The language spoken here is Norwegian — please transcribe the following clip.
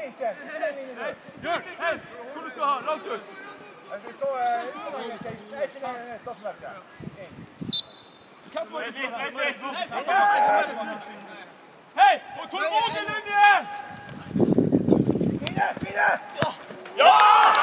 ikke. Gjør! Hei! Hvor du skal ha? Langt ut! Jeg skal stå ikke stoppmerket. Hva som var det? Hei! Og tålmodig linje! Fine! Ja!